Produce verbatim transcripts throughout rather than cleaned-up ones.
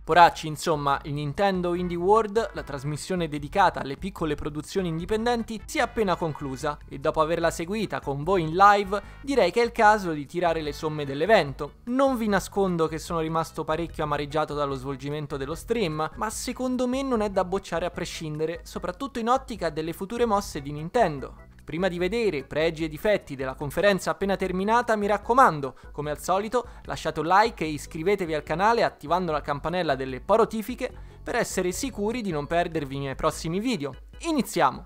Poracci, insomma, il Nintendo Indie World, la trasmissione dedicata alle piccole produzioni indipendenti, si è appena conclusa e dopo averla seguita con voi in live direi che è il caso di tirare le somme dell'evento. Non vi nascondo che sono rimasto parecchio amareggiato dallo svolgimento dello stream, ma secondo me non è da bocciare a prescindere, soprattutto in ottica delle future mosse di Nintendo. Prima di vedere pregi e difetti della conferenza appena terminata, mi raccomando, come al solito, lasciate un like e iscrivetevi al canale attivando la campanella delle porotifiche per essere sicuri di non perdervi i miei prossimi video. Iniziamo!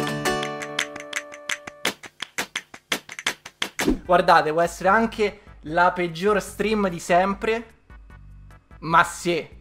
Guardate, può essere anche la peggior stream di sempre, ma se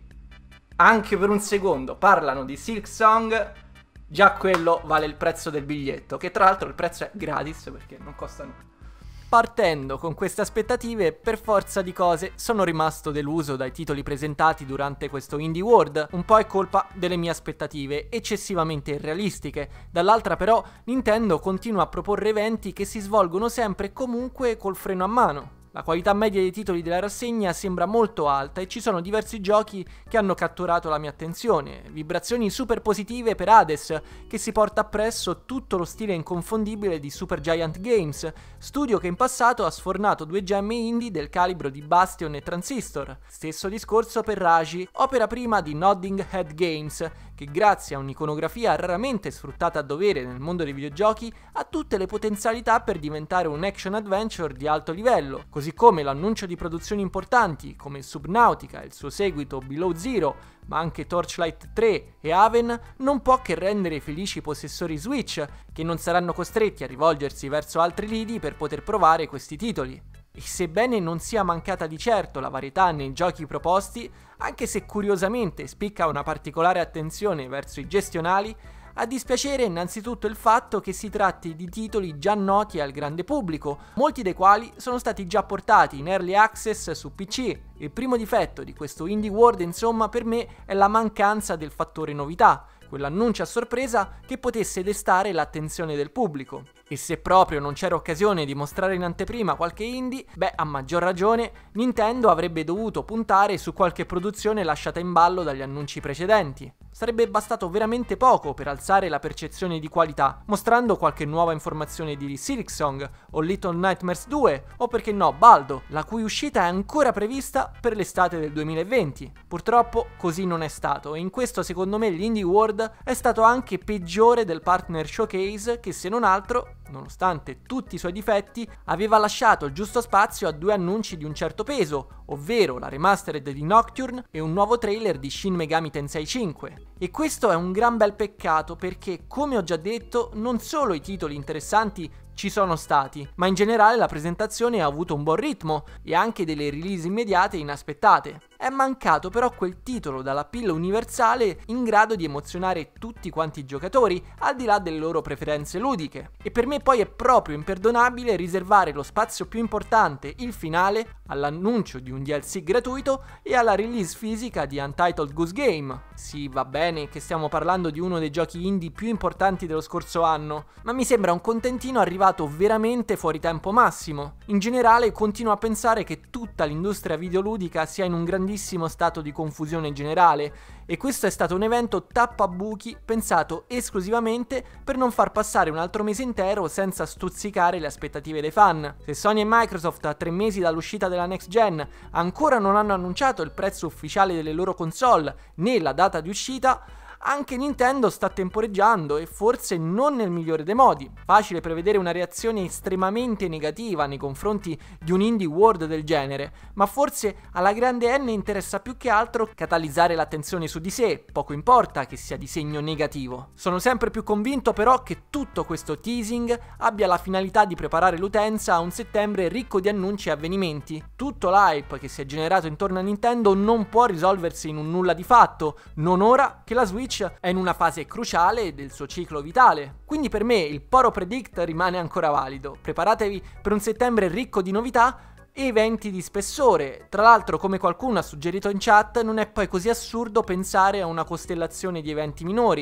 anche per un secondo parlano di Silksong, già quello vale il prezzo del biglietto, che tra l'altro il prezzo è gratis perché non costa nulla. Partendo con queste aspettative, per forza di cose sono rimasto deluso dai titoli presentati durante questo Indie World. Un po' è colpa delle mie aspettative eccessivamente irrealistiche, dall'altra però Nintendo continua a proporre eventi che si svolgono sempre e comunque col freno a mano. La qualità media dei titoli della rassegna sembra molto alta e ci sono diversi giochi che hanno catturato la mia attenzione. Vibrazioni super positive per Hades, che si porta appresso tutto lo stile inconfondibile di Supergiant Games, studio che in passato ha sfornato due gemme indie del calibro di Bastion e Transistor. Stesso discorso per Raji, opera prima di Nodding Head Games, che grazie a un'iconografia raramente sfruttata a dovere nel mondo dei videogiochi ha tutte le potenzialità per diventare un action adventure di alto livello, così come l'annuncio di produzioni importanti come Subnautica e il suo seguito Below Zero, ma anche Torchlight tre e Haven, non può che rendere felici i possessori Switch, che non saranno costretti a rivolgersi verso altri lidi per poter provare questi titoli. E sebbene non sia mancata di certo la varietà nei giochi proposti, anche se curiosamente spicca una particolare attenzione verso i gestionali, a dispiacere innanzitutto il fatto che si tratti di titoli già noti al grande pubblico, molti dei quali sono stati già portati in early access su P C. Il primo difetto di questo Indie World, insomma, per me è la mancanza del fattore novità, quell'annuncio a sorpresa che potesse destare l'attenzione del pubblico. E se proprio non c'era occasione di mostrare in anteprima qualche indie, beh, a maggior ragione Nintendo avrebbe dovuto puntare su qualche produzione lasciata in ballo dagli annunci precedenti. Sarebbe bastato veramente poco per alzare la percezione di qualità, mostrando qualche nuova informazione di Silksong o Little Nightmares due, o perché no Baldo, la cui uscita è ancora prevista per l'estate del duemilaventi. Purtroppo così non è stato, e in questo secondo me l'Indie World è stato anche peggiore del Partner Showcase, che se non altro, nonostante tutti i suoi difetti, aveva lasciato il giusto spazio a due annunci di un certo peso, ovvero la remastered di Nocturne e un nuovo trailer di Shin Megami Tensei cinque. E questo è un gran bel peccato perché, come ho già detto, non solo i titoli interessanti ci sono stati, ma in generale la presentazione ha avuto un buon ritmo e anche delle release immediate e inaspettate. È mancato però quel titolo dall'appeal universale in grado di emozionare tutti quanti i giocatori, al di là delle loro preferenze ludiche. E per me poi è proprio imperdonabile riservare lo spazio più importante, il finale, all'annuncio di un D L C gratuito e alla release fisica di Untitled Goose Game. Sì, va bene che stiamo parlando di uno dei giochi indie più importanti dello scorso anno, ma mi sembra un contentino arrivato veramente fuori tempo massimo. In generale continuo a pensare che tutta l'industria videoludica sia in un grandissimo stato di confusione generale, e questo è stato un evento tappabuchi pensato esclusivamente per non far passare un altro mese intero senza stuzzicare le aspettative dei fan. Se Sony e Microsoft, a tre mesi dall'uscita della next gen, ancora non hanno annunciato il prezzo ufficiale delle loro console né la data di uscita, anche Nintendo sta temporeggiando, e forse non nel migliore dei modi. Facile prevedere una reazione estremamente negativa nei confronti di un Indie World del genere, ma forse alla grande N interessa più che altro catalizzare l'attenzione su di sé, poco importa che sia di segno negativo. Sono sempre più convinto però che tutto questo teasing abbia la finalità di preparare l'utenza a un settembre ricco di annunci e avvenimenti. Tutto l'hype che si è generato intorno a Nintendo non può risolversi in un nulla di fatto, non ora che la Switch è in una fase cruciale del suo ciclo vitale. Quindi per me il Poro Predict rimane ancora valido. Preparatevi per un settembre ricco di novità e eventi di spessore. Tra l'altro, come qualcuno ha suggerito in chat, non è poi così assurdo pensare a una costellazione di eventi minori,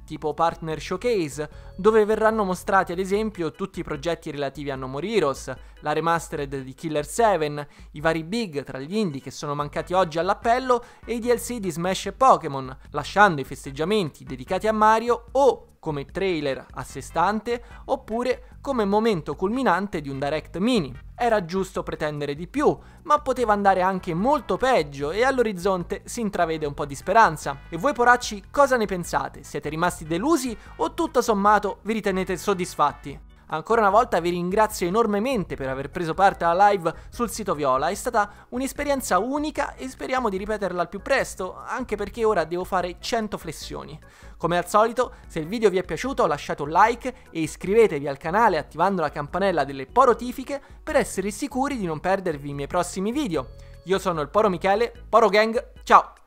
tipo Partner Showcase, dove verranno mostrati ad esempio tutti i progetti relativi a No More Heroes, la remastered di Killer seven, i vari big tra gli indie che sono mancati oggi all'appello e i D L C di Smash e Pokémon, lasciando i festeggiamenti dedicati a Mario o come trailer a sé stante oppure come momento culminante di un Direct Mini. Era giusto pretendere di più, ma poteva andare anche molto peggio e all'orizzonte si intravede un po' di speranza. E voi poracci cosa ne pensate? Siete rimasti delusi o tutto sommato vi ritenete soddisfatti? Ancora una volta vi ringrazio enormemente per aver preso parte alla live sul sito Viola, è stata un'esperienza unica e speriamo di ripeterla al più presto, anche perché ora devo fare cento flessioni. Come al solito, se il video vi è piaciuto lasciate un like e iscrivetevi al canale attivando la campanella delle porotifiche per essere sicuri di non perdervi i miei prossimi video. Io sono il Poro Michele, Poro Gang, ciao!